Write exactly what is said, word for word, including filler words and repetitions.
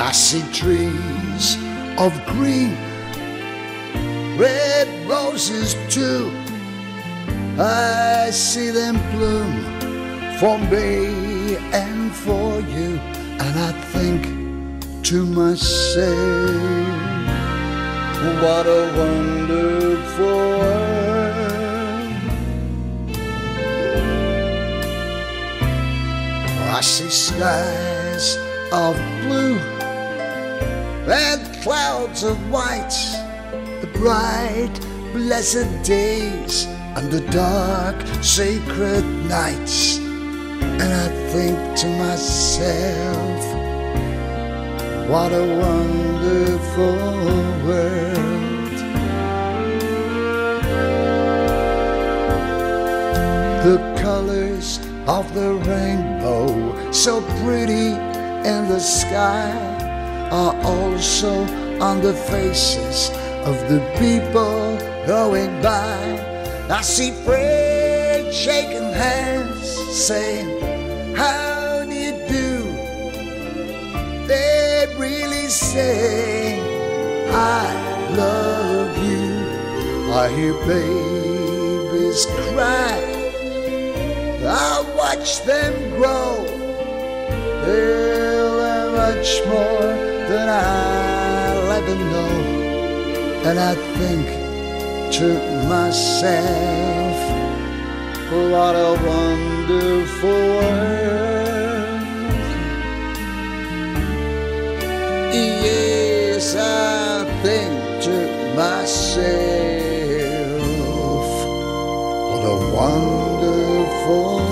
I see trees of green, red roses too. I see them bloom for me and for you. And I think to myself, what a wonderful world. I see skies of blue and clouds of white, the bright blessed days and the dark sacred nights. And I think to myself, what a wonderful world. The colors of the rainbow, so pretty in the sky, are also on the faces of the people going by. I see friends shaking hands, saying, how do you do? They really say, I love you. I hear babies cry, I watch them grow. They'll learn much more than I'll ever know. And I think to myself, what a wonderful world. Yes, I think to myself, what a wonderful